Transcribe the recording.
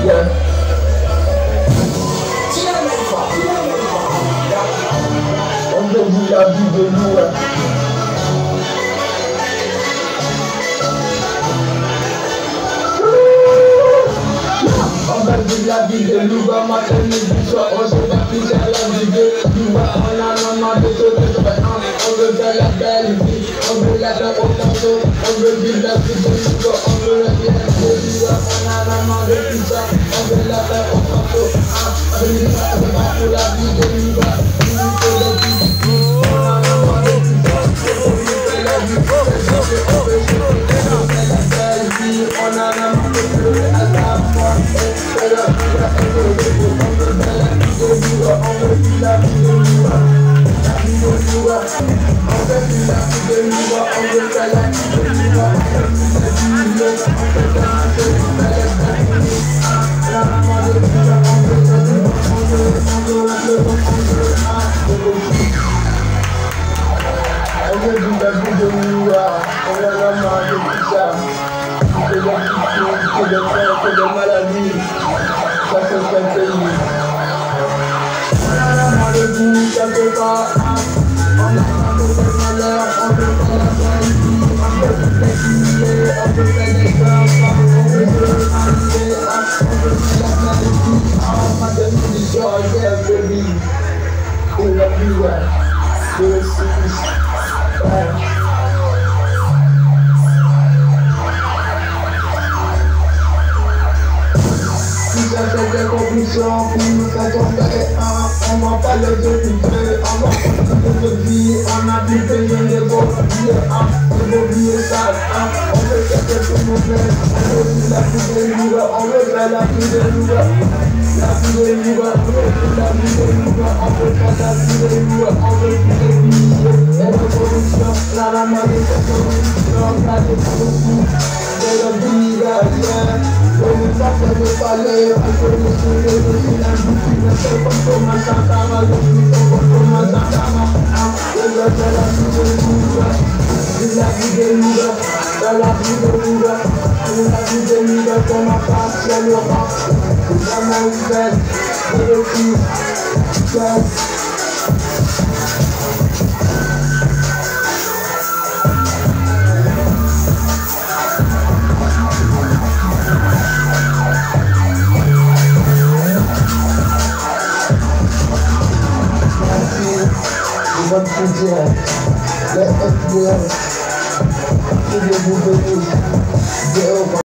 Yeah. On veut vivre la vie de nous. On veut vivre la vie de nous, matin, midi, soir, on se bat plus à la vie de nous. On a maman de sauter, on veut faire la belle vie, on veut la faire au tanto, on veut vivre la vie de nous, on veut la vie de nous. On a maman de tout ça, on veut la faire au tanto, on veut vivre la vie de nous. On a maman de tout ça, on veut faire la vie de nous, on veut la belle vie, on a maman de tout ça, de maladie, ça se fait payer. On a la main de goût, quelque part. On a la main de malheur, on veut faire la belle vie, on veut faire les on veut faire les enfants, on veut se marier, on veut faire la belle vie. On m'a donné du jour, yeah, baby. Et la vie, ouais, de le service, ouais. Ça fait des conclusions pour nous faire tomber. On m'en parle de culture, on m'en parle de vie. On a plus payé les beaux billets, les beaux billets sales. On veut faire quelque chose de mauvais, on veut vivre la vie de nous, on veut faire la vie de nous. La vie de nous, on veut faire la vie de nous, on veut faire la vie de nous, on veut plus de billets et de corruption. La maman de cette corruption, la de corruption, de la vie, yeah. On ne peut pas parler, on peut nous soulever, nous soulever, nous soulever, comme un santama, nous soulever, comme un santama. On veut faire la vie de nous, la vie de nous, la vie de nous, la vie de nous, comme un passion, le rap, vraiment ouvert, et le fils, votre soutien, les FDL, tous les gouvernements,